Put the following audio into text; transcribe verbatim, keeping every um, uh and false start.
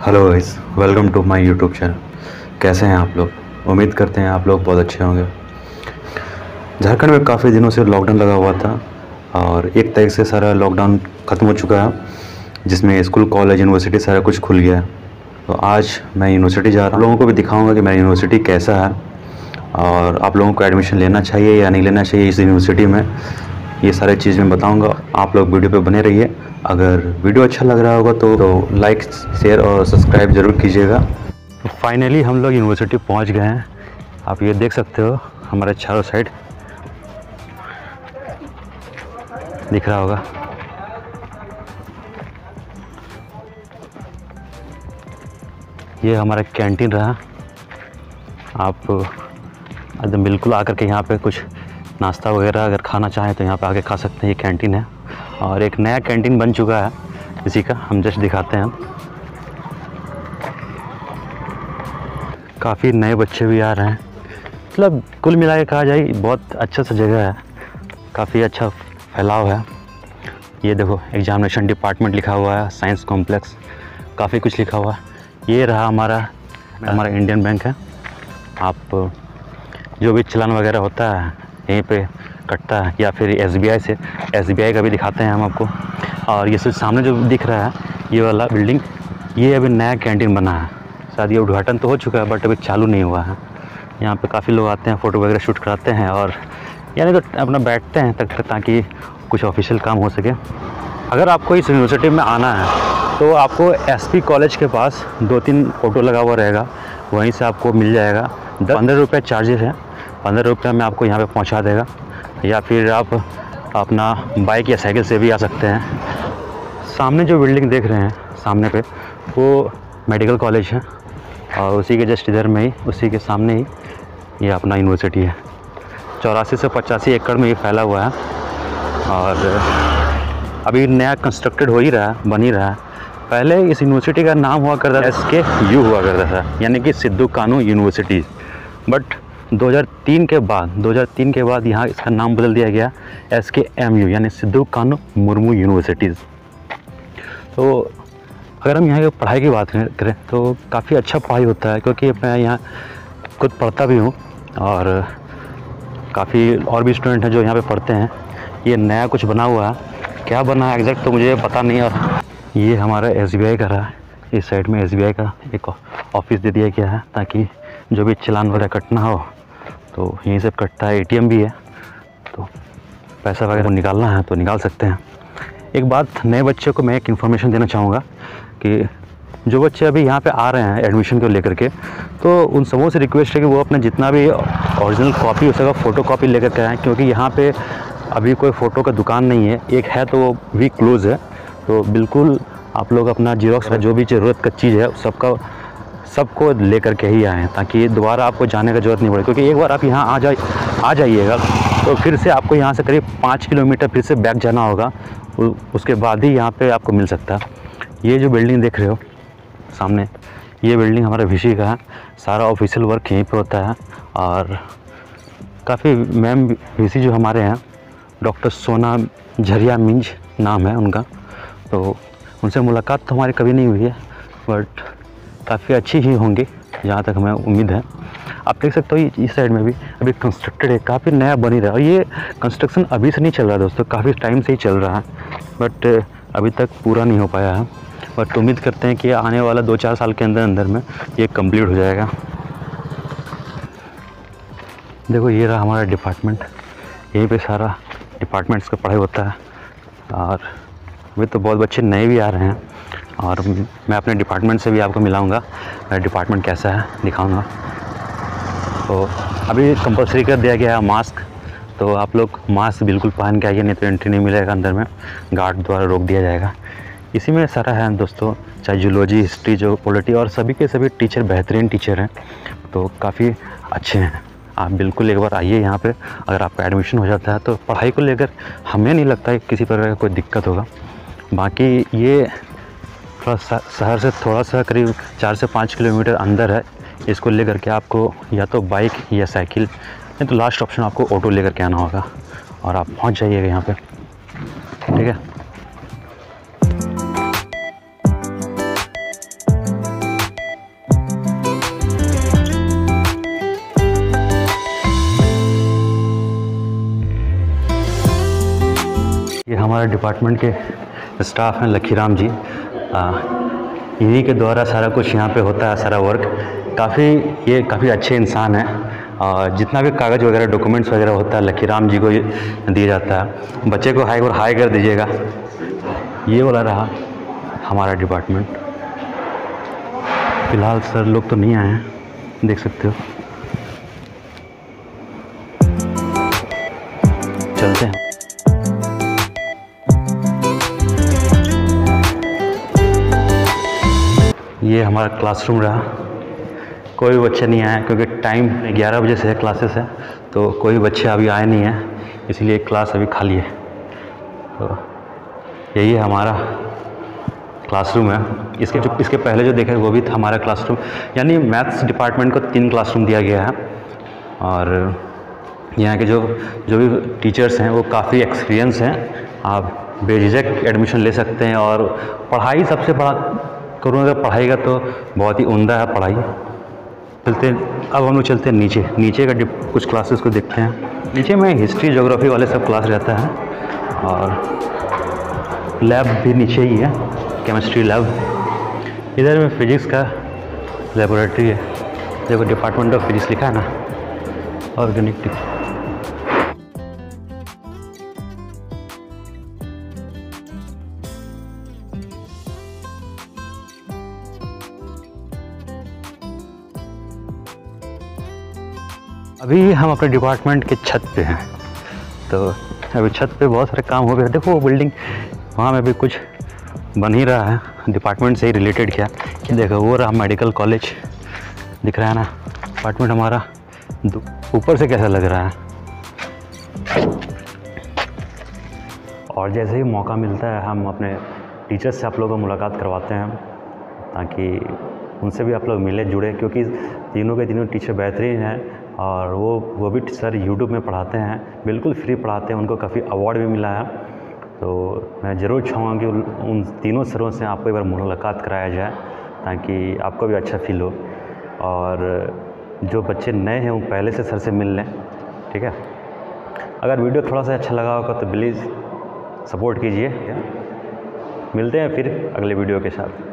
Hello guys, welcome to my YouTube channel. कैसे हैं आप लोग? उम्मीद करते हैं आप लोग बहुत अच्छे होंगे। झारखंड में काफ़ी दिनों से लॉकडाउन लगा हुआ था और एक तारीख से सारा लॉकडाउन ख़त्म हो चुका है, जिसमें स्कूल, कॉलेज, यूनिवर्सिटी सारा कुछ खुल गया है। तो आज मैं यूनिवर्सिटी जा रहा हूँ, लोगों को भी दिखाऊँगा कि मेरा यूनिवर्सिटी कैसा है और आप लोगों को एडमिशन लेना चाहिए या नहीं लेना चाहिए इस यूनिवर्सिटी में, ये सारे चीज़ मैं बताऊंगा। आप लोग वीडियो पे बने रहिए। अगर वीडियो अच्छा लग रहा होगा तो, तो लाइक, शेयर और सब्सक्राइब ज़रूर कीजिएगा। तो फाइनली हम लोग यूनिवर्सिटी पहुंच गए हैं। आप ये देख सकते हो, हमारे चारों साइड दिख रहा होगा। ये हमारा कैंटीन रहा। आप एकदम बिल्कुल आकर के यहाँ पे कुछ नाश्ता वगैरह अगर खाना चाहें तो यहाँ पे आके खा सकते हैं। ये कैंटीन है और एक नया कैंटीन बन चुका है इसी का, हम जस्ट दिखाते हैं। काफ़ी नए बच्चे भी आ रहे हैं, मतलब कुल मिला के कहा जाए बहुत अच्छा सा जगह है, काफ़ी अच्छा फैलाव है। ये देखो, एग्जामिनेशन डिपार्टमेंट लिखा हुआ है, साइंस कॉम्प्लेक्स, काफ़ी कुछ लिखा हुआ है। ये रहा हमारा हमारा इंडियन बैंक है। आप जो भी चलान वगैरह होता है यहीं पे कटता है, या फिर एस बी आई से एस बी आई का भी दिखाते हैं हम आपको। और ये सिर्फ सामने जो दिख रहा है ये वाला बिल्डिंग, ये अभी नया कैंटीन बना है। शायद ये उद्घाटन तो हो चुका है बट अभी चालू नहीं हुआ है। यहाँ पे काफ़ी लोग आते हैं, फ़ोटो वगैरह शूट कराते हैं और यानी तो अपना बैठते हैं तक ताकि कुछ ऑफिशियल काम हो सके। अगर आपको इस यूनिवर्सिटी में आना है तो आपको एस पी कॉलेज के पास दो तीन ऑटो लगा हुआ रहेगा, वहीं से आपको मिल जाएगा। पंद्रह रुपये चार्जेस है, पंद्रह रुपये में आपको यहाँ पे पहुँचा देगा। या फिर आप अपना बाइक या साइकिल से भी आ सकते हैं। सामने जो बिल्डिंग देख रहे हैं सामने पे, वो मेडिकल कॉलेज है और उसी के जस्ट इधर में ही, उसी के सामने ही ये अपना यूनिवर्सिटी है। चौरासी से पचासी एकड़ में ये फैला हुआ है और अभी नया कंस्ट्रक्टेड हो ही रहा है, बन ही रहा है। पहले इस यूनिवर्सिटी का नाम हुआ करता था एस के यू हुआ करता था, यानी कि सिद्धू कानू यूनिवर्सिटी। बट दो हज़ार तीन के बाद दो हज़ार तीन के बाद यहाँ इसका नाम बदल दिया गया एस के एम यू, यानी सिद्धू कानू मुर्मू यूनिवर्सिटीज़। तो अगर हम यहाँ की पढ़ाई की बात करें तो काफ़ी अच्छा पढ़ाई होता है, क्योंकि मैं यहाँ खुद पढ़ता भी हूँ और काफ़ी और भी स्टूडेंट हैं जो यहाँ पे पढ़ते हैं। ये नया कुछ बना हुआ है, क्या बना है एग्जैक्ट तो मुझे पता नहीं। और ये हमारा एस बी आई का रहा है, इस साइड में एस बी आई का एक ऑफिस दे दिया गया है ताकि जो भी चालान वगैरह कटना हो तो यहीं से कटता है। ए टी एम भी है, तो पैसा वगैरह निकालना है तो निकाल सकते हैं। एक बात, नए बच्चे को मैं एक इन्फॉर्मेशन देना चाहूँगा कि जो बच्चे अभी यहाँ पे आ रहे हैं एडमिशन को लेकर के, तो उन सबों से रिक्वेस्ट है कि वो अपना जितना भी ओरिजिनल कॉपी हो सका फ़ोटो कॉपी लेकर के आएँ, क्योंकि यहाँ पे अभी कोई फ़ोटो का दुकान नहीं है। एक है तो वो भी क्लोज़ है। तो बिल्कुल आप लोग अपना जीरोक्स का जो भी ज़रूरत का चीज़ है सबका सबको लेकर के ही आएँ, ताकि दोबारा आपको जाने का ज़रूरत नहीं पड़े। क्योंकि एक बार आप यहाँ आ जाए आ जाइएगा तो फिर से आपको यहाँ से करीब पाँच किलोमीटर फिर से बैक जाना होगा, उसके बाद ही यहाँ पे आपको मिल सकता है। ये जो बिल्डिंग देख रहे हो सामने, ये बिल्डिंग हमारा विशी का है। सारा ऑफिशियल वर्क यहीं पे होता है और काफ़ी मैम विशी जो हमारे हैं, डॉक्टर सोना झरिया मिंज नाम है उनका। तो उनसे मुलाकात तो हमारी कभी नहीं हुई है बट काफ़ी अच्छी ही होंगी जहाँ तक हमें उम्मीद है। आप देख सकते हो इस साइड में भी अभी कंस्ट्रक्टेड है, काफ़ी नया बन ही रहा है। और ये कंस्ट्रक्शन अभी से नहीं चल रहा है दोस्तों, काफ़ी टाइम से ही चल रहा है बट अभी तक पूरा नहीं हो पाया है। बट उम्मीद करते हैं कि आने वाला दो चार साल के अंदर अंदर में ये कंप्लीट हो जाएगा। देखो, ये रहा हमारा डिपार्टमेंट, यहीं पे सारा डिपार्टमेंट्स का पढ़ाई होता है। और अभी तो बहुत बच्चे नए भी आ रहे हैं और मैं अपने डिपार्टमेंट से भी आपको मिलाऊंगा, डिपार्टमेंट कैसा है दिखाऊंगा। तो अभी कंपलसरी कर दिया गया है मास्क, तो आप लोग मास्क बिल्कुल पहन के आइए, नहीं तो एंट्री नहीं मिलेगा अंदर में, गार्ड द्वारा रोक दिया जाएगा। इसी में सारा है दोस्तों, चाहे जूलॉजी, हिस्ट्री, जो पॉलिटी, और सभी के सभी टीचर बेहतरीन टीचर हैं, तो काफ़ी अच्छे हैं। आप बिल्कुल एक बार आइए यहाँ पे। अगर आपका एडमिशन हो जाता है तो पढ़ाई को लेकर हमें नहीं लगता है किसी प्रकार का कोई दिक्कत होगा। बाकी ये थोड़ा शहर से थोड़ा सा करीब चार से पाँच किलोमीटर अंदर है। इसको लेकर के आपको या तो बाइक या साइकिल, नहीं तो लास्ट ऑप्शन आपको ऑटो लेकर के आना होगा और आप पहुँच जाइएगा यहाँ पे, ठीक है। हमारे डिपार्टमेंट के स्टाफ हैं लखीराम जी, इन्हीं के द्वारा सारा कुछ यहाँ पे होता है, सारा वर्क। काफ़ी ये काफ़ी अच्छे इंसान हैं और जितना भी कागज़ वगैरह डॉक्यूमेंट्स वगैरह होता है लखीराम जी को दिया जाता है। बच्चे को हाई और हाई कर दीजिएगा। ये वाला रहा हमारा डिपार्टमेंट। फ़िलहाल सर लोग तो नहीं आए हैं, देख सकते हो। चलते हैं। ये हमारा क्लासरूम रहा। कोई भी बच्चे नहीं आए क्योंकि टाइम ग्यारह बजे से है क्लासेस है, तो कोई बच्चे अभी आए नहीं हैं, इसलिए क्लास अभी खाली है। तो यही हमारा क्लासरूम है। इसके जो इसके पहले जो देखा वो भी था हमारा क्लासरूम, यानी मैथ्स डिपार्टमेंट को तीन क्लासरूम दिया गया है। और यहाँ के जो जो भी टीचर्स हैं वो काफ़ी एक्सपीरियंस हैं। आप बेझिझक एडमिशन ले सकते हैं और पढ़ाई सबसे बड़ा करूँ अगर पढ़ाई का तो बहुत ही उम्दा है पढ़ाई। चलते अब हम लोग चलते हैं नीचे नीचे का कुछ क्लासेस को देखते हैं। नीचे में हिस्ट्री ज्योग्राफी वाले सब क्लास रहता है और लैब भी नीचे ही है, केमिस्ट्री लैब। इधर में फिजिक्स का लेबोरेटरी है, देखो डिपार्टमेंट ऑफ फिजिक्स लिखा है ना, ऑर्गेनिक। अभी हम अपने डिपार्टमेंट के छत पे हैं, तो अभी छत पे बहुत सारे काम हो गए। देखो वो बिल्डिंग वहाँ में भी कुछ बन ही रहा है, डिपार्टमेंट से ही रिलेटेड क्या। देखो वो रहा मेडिकल कॉलेज दिख रहा है ना, डिपार्टमेंट हमारा ऊपर से कैसा लग रहा है। और जैसे ही मौका मिलता है हम अपने टीचर्स से आप लोगों को मुलाकात करवाते हैं, ताकि उनसे भी आप लोग मिले जुड़े, क्योंकि तीनों के तीनों टीचर बेहतरीन हैं और वो वो भी सर यूट्यूब में पढ़ाते हैं, बिल्कुल फ्री पढ़ाते हैं। उनको काफ़ी अवार्ड भी मिला है। तो मैं ज़रूर चाहूँगा कि उन तीनों सरों से आपको एक बार मुलाकात कराया जाए, ताकि आपको भी अच्छा फील हो। और जो बच्चे नए हैं वो पहले से सर से मिल लें, ठीक है। अगर वीडियो थोड़ा सा अच्छा लगा होगा तो प्लीज़ सपोर्ट कीजिए। मिलते हैं फिर अगले वीडियो के साथ।